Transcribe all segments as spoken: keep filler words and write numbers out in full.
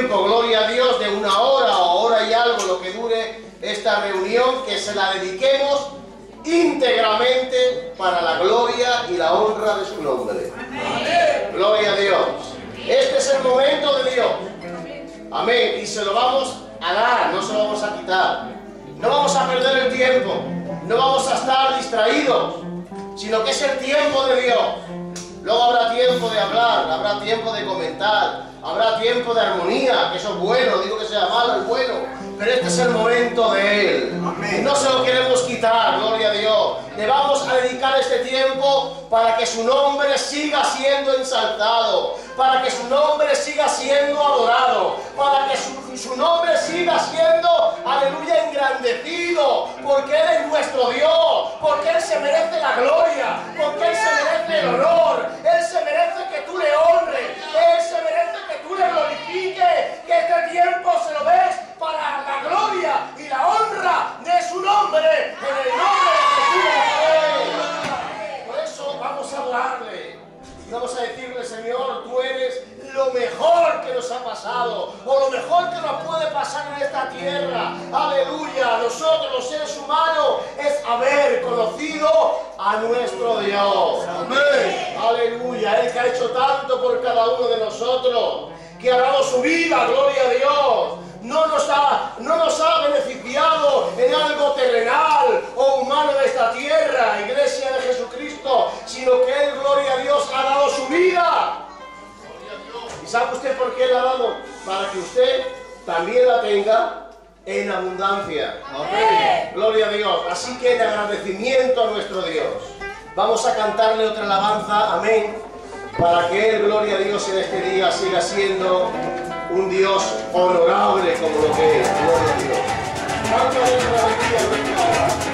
tiempo, gloria a Dios, de una hora o hora y algo, lo que dure esta reunión, que se la dediquemos íntegramente para la gloria y la honra de su nombre. Amén. Gloria a Dios. Este es el momento de Dios. Amén. Y se lo vamos a dar, no se lo vamos a quitar. No vamos a perder el tiempo, no vamos a estar distraídos, sino que es el tiempo de Dios. Luego habrá tiempo de hablar, habrá tiempo de comentar, habrá tiempo de armonía, que eso es bueno, no digo que sea malo, es bueno, pero este es el momento de Él. Amén. No se lo queremos quitar, gloria a Dios. Le vamos a dedicar este tiempo para que su nombre siga siendo ensalzado, para que su nombre siga siendo adorado, para que su, su nombre siga siendo, aleluya, engrandecido, porque Él es nuestro Dios, porque Él se merece la gloria, porque Él se merece el honor, Él se merece que tú le honres, Él se merece que tú le glorifiques, que este tiempo se lo des para la gloria y la honra de su nombre, en el nombre de Jesús. Por eso vamos a adorarle y vamos a decirle: Señor, tú eres lo mejor que nos ha pasado, o lo mejor que nos puede pasar en esta tierra. Aleluya. Nosotros, los seres humanos, es haber conocido a nuestro Dios. Amén. Aleluya. Él que ha hecho tanto por cada uno de nosotros, que ha dado su vida, gloria a Dios. No nos ha, no nos ha beneficiado en algo terrenal o humano de esta tierra, iglesia de Jesucristo, sino que Él, gloria a Dios, ha dado su vida. ¿Y sabe usted por qué la ha dado? Para que usted también la tenga en abundancia. Amén. Gloria a Dios. Así que en agradecimiento a nuestro Dios, vamos a cantarle otra alabanza, amén, para que Él, gloria a Dios, en este día siga siendo un Dios honorable como lo que es. Gloria a Dios. Cántale una alegría a nuestro Dios.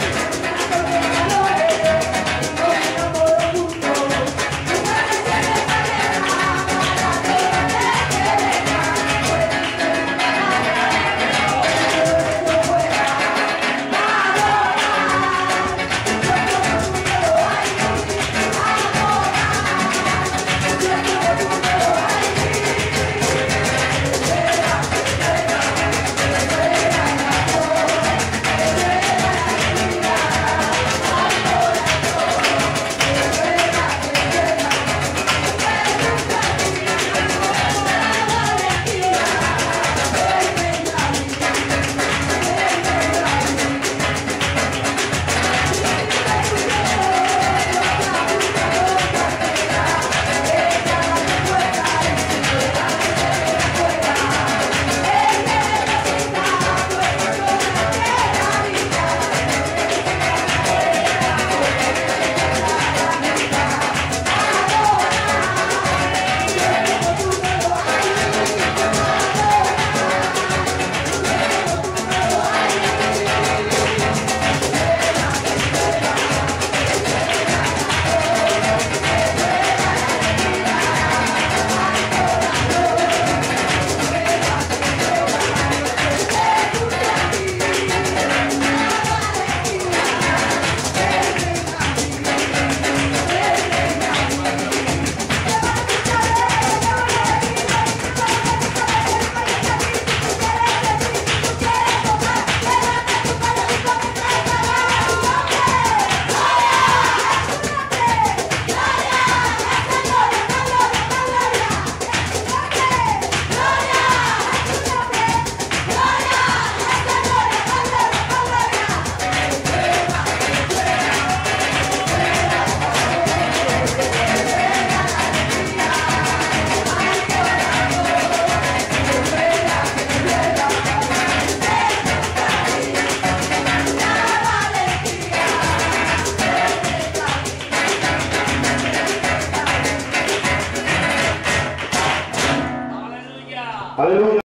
Aleluya.